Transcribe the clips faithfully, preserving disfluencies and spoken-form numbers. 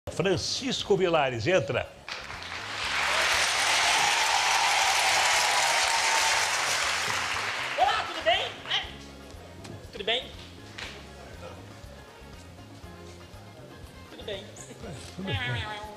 Francisco Vilares, entra. Olá, tudo bem? É. Tudo bem? Tudo bem. Tudo bem.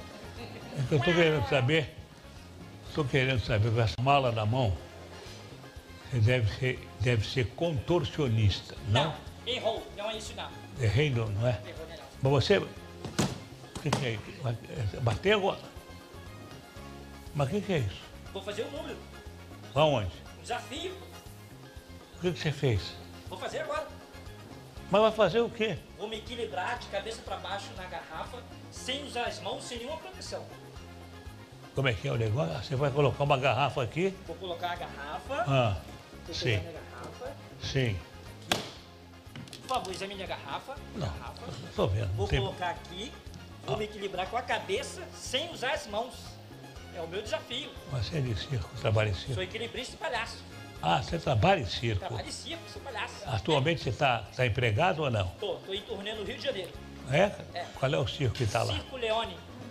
Eu estou querendo saber, estou querendo saber, com essa mala na mão, você deve ser, deve ser contorcionista, não? Não, errou. Não é isso, não. Errei, não, não é? Errou, não. Mas você, o que, que é isso? Bateu agora? Mas o que, que é isso? Vou fazer o número. Aonde? Um desafio. O que, que você fez? Vou fazer agora. Mas vai fazer o quê? Vou me equilibrar de cabeça para baixo na garrafa, sem usar as mãos, sem nenhuma proteção. Como é que é o negócio? Você vai colocar uma garrafa aqui? Vou colocar a garrafa. Ah, Vou sim, pegar minha garrafa. sim. Por favor, examine a garrafa. Não, garrafa. estou vendo. Vou Tem- colocar aqui. Vou Ah. me equilibrar com a cabeça, sem usar as mãos. É o meu desafio. Você é de circo, trabalha em circo. Sou equilibrista e palhaço. Ah, você trabalha em circo. Trabalho em circo, sou palhaço. Atualmente você está tá empregado ou não? Tô, tô em turnê no Rio de Janeiro. É? É. Qual é o circo que está lá? Circo Leone.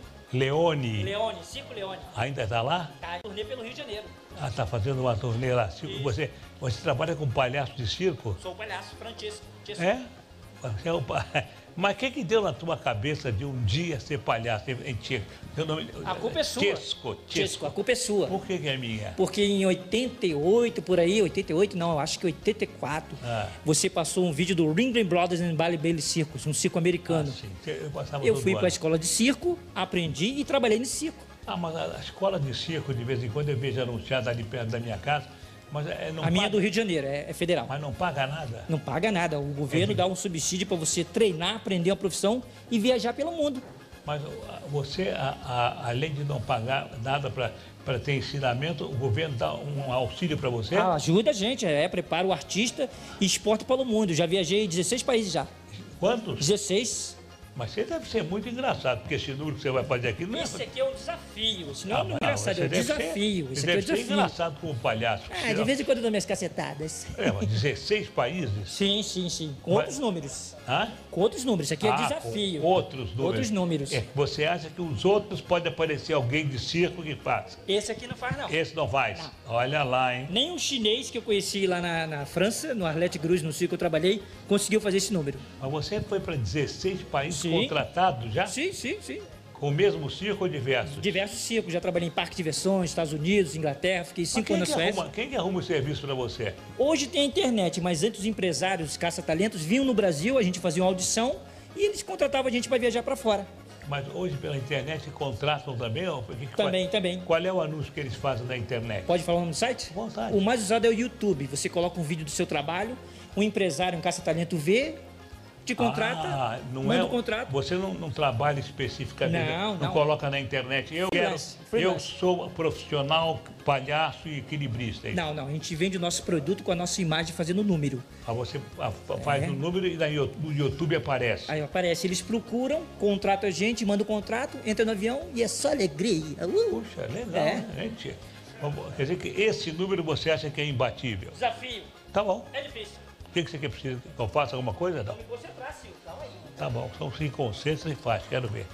Leone. Leone, Circo Leone. Ainda está lá? Tá em turnê pelo Rio de Janeiro. Ah, está fazendo uma turnê lá. Circo. Isso. Você, você trabalha com palhaço de circo? Sou o palhaço Francesco. É? Você é o pa- Mas o que, que deu na tua cabeça de um dia ser palhaço em circo? Seu nome... A culpa é sua. Chesco, Chesco, a culpa é sua. Por que, que é minha? Porque em oitenta e oito, por aí, oitenta e oito não, eu acho que oitenta e quatro, Ah. você passou um vídeo do Ringling Brothers and Bally Bailey Circus, um circo americano. Ah, sim. Eu, passava Eu todo fui ano. para a escola de circo, aprendi e trabalhei nesse circo. Ah, mas a a escola de circo, de vez em quando, eu vejo anunciada ali perto da minha casa, mas é, não A minha é paga, do Rio de Janeiro, é, é federal. mas não paga nada. Não paga nada, o governo É. dá um subsídio para você treinar, aprender uma profissão e viajar pelo mundo. Mas ah, você, a- a- além de não pagar nada para ter ensinamento, o governo dá um auxílio para você? Ah, ajuda a gente, é, prepara o artista e exporta pelo mundo. Já viajei em dezesseis países já. Quantos? dezesseis. Mas você deve ser muito engraçado, porque esse número que você vai fazer aqui não é... Esse aqui é um desafio, isso não Ah, é um mas engraçado, você é um deve ser- desafio. Você Esse aqui é um deve ser desafio. engraçado como palhaço. Ah, de vez em quando eu dou minhas cacetadas. É, mas dezesseis países? Sim, sim, sim. Com Mas- outros números. Hã? Com outros números. Isso aqui é Ah, desafio. com outros números. Outros números. É, você acha que os outros pode aparecer alguém de circo que faça? Esse aqui não faz, não. Esse não faz? Olha lá, hein? Nem um chinês que eu conheci lá na, na França, no Arlette Cruz, no circo que eu trabalhei, conseguiu fazer esse número. Mas você foi para dezesseis países Sim. contratados já? Sim, sim, sim. Com o mesmo circo ou diversos? Diversos circos. Já trabalhei em parque de diversões, Estados Unidos, Inglaterra, fiquei Mas cinco quem anos que na Suécia. arruma, quem que arruma o serviço para você? Hoje tem a internet, mas antes os empresários, os caça-talentos, vinham no Brasil, a gente fazia uma audição e eles contratavam a gente para viajar para fora. Mas hoje pela internet contratam também? Ou o que que Também, faz? também. Qual é o anúncio que eles fazem na internet? Pode falar o nome do site? Vontade. O mais usado é o YouTube. Você coloca um vídeo do seu trabalho, um empresário, um caça-talento vê, te contrata, Ah, não manda é, o contrato. Você não, não trabalha especificamente, Não, não. coloca na internet. Eu, quero, Freelance, eu freelance. sou profissional, palhaço e equilibrista. é isso? Não, não. A gente vende o nosso produto com a nossa imagem fazendo número. Ah, você ah, fa- faz É. o número e daí no YouTube aparece. Aí aparece, eles procuram, contratam a gente, mandam o contrato, entra no avião e é só alegria. Uh! Puxa, legal, É. né, gente? Vamos- Quer dizer que esse número você acha que é imbatível? Desafio. Tá bom. É difícil. O que, que você quer precisa? Que eu faça alguma coisa? Não. Me concentrar, Sil. Calma aí. Tá bom, são cinco conceitos e faz, quero ver.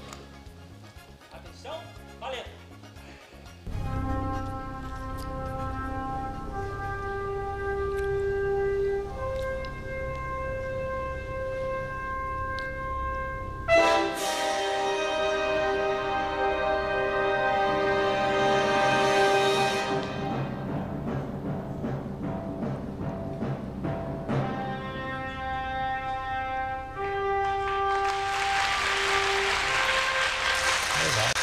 Atenção, valendo. Legal.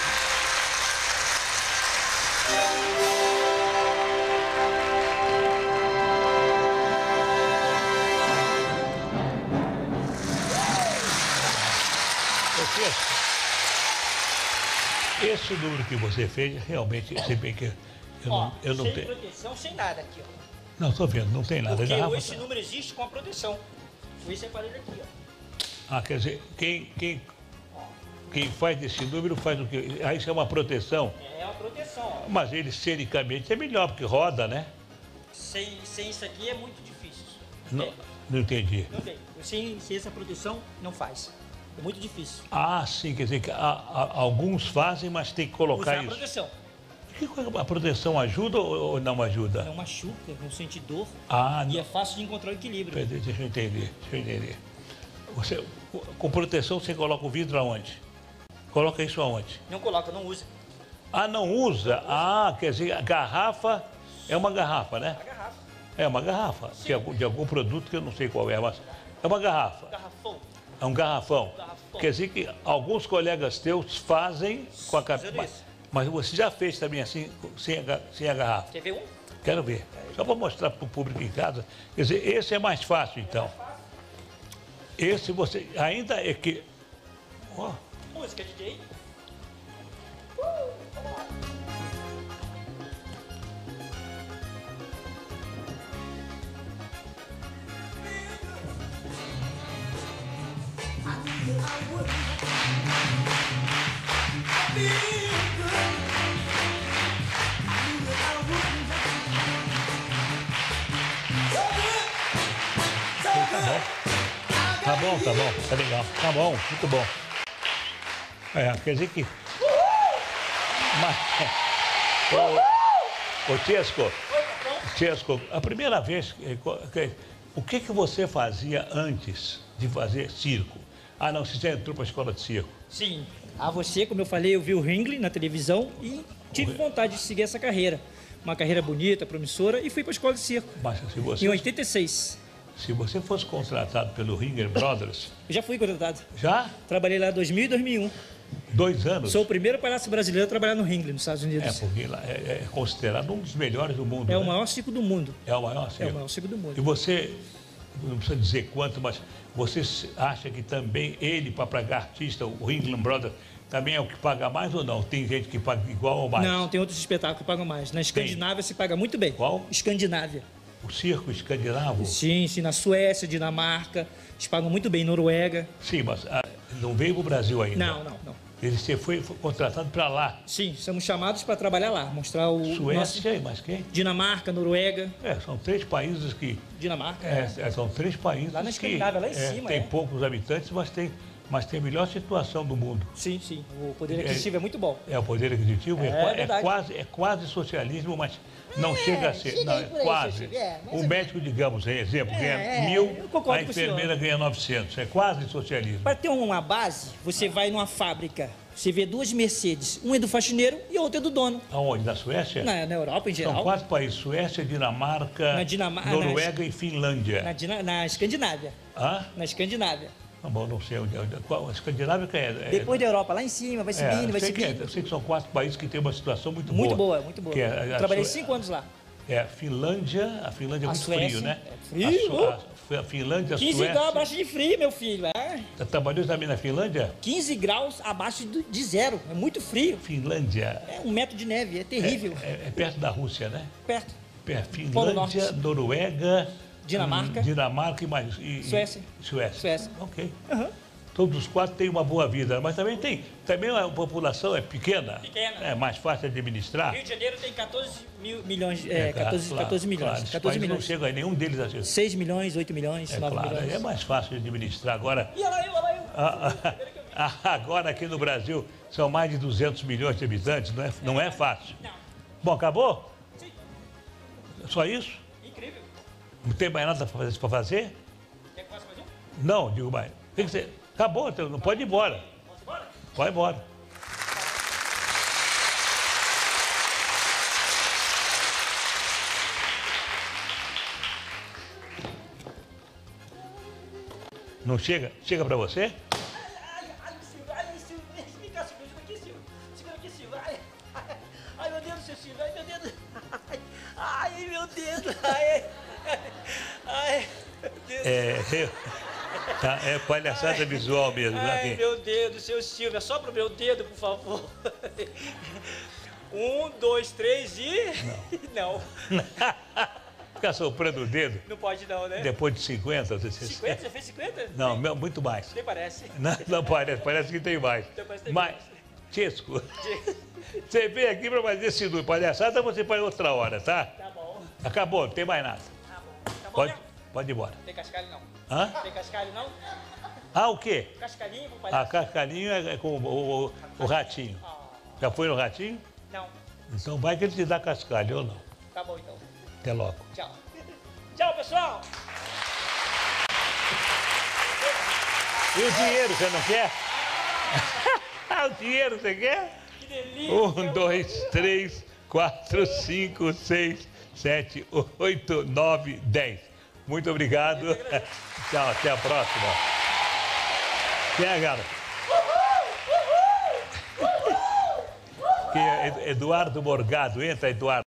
Porque esse número que você fez, realmente, se bem que eu Ó, não, eu não sem tenho. proteção, sem nada aqui, ó. Não, estou vendo, não tem nada. Porque Garrafa esse tá- número existe com a proteção. Foi esse aparelho aqui, ó. Ah, quer dizer, quem, quem, quem faz esse número faz o quê? Aí isso é uma proteção. É a proteção, ó. Mas ele, sericamente, é melhor, porque roda, né? Sem, sem isso aqui é muito difícil. Não, É, não entendi. não tem. Sem, sem essa proteção, não faz. É muito difícil. Ah, sim, quer dizer que a- a- alguns fazem, mas tem que colocar Usar a isso. proteção. Que coisa- A proteção ajuda ou ou não ajuda? Não machuca, não sente dor Ah, e não. é fácil de encontrar o equilíbrio. Peraí, deixa eu entender, deixa eu entender. Você, com proteção você coloca o vidro aonde? Coloca isso aonde? Não coloca, não usa. Ah, não usa? Ah, quer dizer, a garrafa é uma garrafa, né? A garrafa. É uma garrafa, de algum, de algum produto que eu não sei qual é, mas é uma garrafa, Garrafão. é um garrafão. Garrafão. Quer dizer que alguns colegas teus fazem com a Usando garrafa. isso. Mas você já fez também assim, sem a, ga- sem a garrafa? Quer ver um? Quero ver. Só para mostrar para o público em casa. Quer dizer, esse é mais fácil, então. Esse você ainda é que... Ó, Música, D J. tá bom, tá bom, tá legal. Tá bom, muito bom. É, quer dizer que... Mas... Ô, ô Tiesco, Tiesco, a primeira vez... que- que- O que, que você fazia antes de fazer circo? Ah, não, você já entrou para a escola de circo. Sim. A você, como eu falei, eu vi o Ringling na televisão e tive vontade de seguir essa carreira. Uma carreira bonita, promissora, e fui para a escola de circo. Mas se Em você, oitenta e seis. se você fosse contratado pelo Ringer Brothers, Eu já fui contratado. já Trabalhei lá em dois mil e dois mil e um. dois anos... Sou o primeiro palhaço brasileiro a trabalhar no Ringling, nos Estados É, Unidos. porque lá é, é considerado um dos melhores do mundo. É o né? maior circo do mundo. É o maior É circo. o maior circo do E mundo. você, não precisa dizer quanto, mas você acha que também ele, para pagar artista, o Ringling Brothers, também é o que paga mais ou não? Tem gente que paga igual ou mais? Não, tem outros espetáculos que pagam mais. Na Escandinávia se paga muito bem. Qual? Escandinávia. O circo escandinavo? Sim, sim, na Suécia, Dinamarca, eles pagam muito bem, Noruega. Sim, mas ah, não veio para o Brasil ainda. Não, não, não. Ele você foi, foi contratado para lá. Sim, somos chamados para trabalhar lá, mostrar o nosso Suécia e mais quem? Dinamarca, Noruega, É, são três países que... Dinamarca. É, é, são três países Lá na que Escandinávia, lá em é, cima, tem é. poucos habitantes, mas tem, mas tem a melhor situação do mundo. Sim, sim. O poder aquisitivo é muito bom. É o poder aquisitivo, é, É qua- é verdade. quase, é quase socialismo, mas não chega a ser. chega Não, aí é por aí, quase. Chico, é, mais O ou médico, digamos, em exemplo, É, ganha é, mil, eu concordo a com o senhor. enfermeira ganha novecentos. É quase socialismo. Para ter uma base, você vai numa fábrica, você vê duas Mercedes, um é do faxineiro e a outra é do dono. Aonde? Na Suécia? Na, na Europa em São geral, quatro países: Suécia, Dinamarca, Na Dinamar- Noruega e Finlândia. na, Dina- na Escandinávia. Ah? Na Escandinávia. Tá bom, não sei onde. onde qual, a Escandinávia que é. é Depois da Europa, lá em cima, vai é, subindo, eu vai sei que é, subindo. eu sei que são quatro países que têm uma situação muito, Muito boa. boa, muito boa. Que é a- a Trabalhei Sué- cinco anos lá. É, a Finlândia, a Finlândia é A muito Suécia, frio, né? é frio, A, Su- uh! a, a Finlândia, a quinze Suécia... graus abaixo de frio, meu filho. É. Trabalhou também na Finlândia? quinze graus abaixo do- de zero. É muito frio. Finlândia É um metro de neve, é terrível. é, é perto da Rússia, né? Perto. É, Polo Finlândia, Norte. Noruega... Dinamarca. hum, Dinamarca e mais... E, e- Suécia. Suécia. Suécia. Ok. Aham. Todos os quatro têm uma boa vida, mas também tem... Também a população é pequena. Pequena. É mais fácil de administrar. Rio de Janeiro tem quatorze mil milhões, é, claro, quatorze, claro, quatorze milhões. claro. Esse quatorze país não milhões. chega a nenhum deles a ser... seis milhões, oito milhões, É nove claro, milhões. é mais fácil de administrar. Agora, E olha lá eu, olha lá eu. a- a- agora aqui no Brasil são mais de duzentos milhões de habitantes, não é, não é fácil. Não. Bom, acabou? Sim. Só isso? Incrível. Não tem mais nada para fazer? Quer que faça mais um? Não, digo mais. Tem que ser... Acabou, então não pode ir embora. Vamos embora? Vai embora. Não chega? Chega para você? Ai, ai, Silvio, ai, Silvio, vem cá, Silvio, ajuda aqui, Silvio. Segura aqui, Silvio. Ai, ai, ai, meu dedo, seu Silvio, ai, meu dedo. Ai, ai, meu dedo. Ai, ai, meu dedo. É, é, tá, é palhaçada visual mesmo. né, Ai, aqui. meu dedo, seu Silvio, é só pro meu dedo, por favor. Um, dois, três e... Não. Não, Ficar soprando o dedo não pode não, né? depois de cinquenta. Você... cinquenta? Você fez cinquenta? Não, meu, muito mais. Nem parece. Não, não parece, parece que tem mais. Então parece que tem Mas, mais. Chesco, você veio aqui para fazer esse palhaçada, você faz outra hora, tá? Tá bom, Acabou, não tem mais nada. tá bom. Tá bom, Pode, né? Pode ir embora. Tem cascalho não. Hã? Tem cascalho não? Ah, o quê? Cascalhinho pro Ah, palhaço? cascalhinho é com o, o, o ratinho. Ah, Já foi no ratinho? não. Então vai que ele te dá cascalho ou não. Tá bom então. Até logo. Tchau. Tchau, pessoal. E o dinheiro, você não quer? O dinheiro você quer? Que delícia. Um, dois, três, quatro, cinco, seis, sete, oito, nove, dez. Muito obrigado. Tchau, até a próxima. Quem é, cara? Que é Eduardo Morgado. Entra, Eduardo.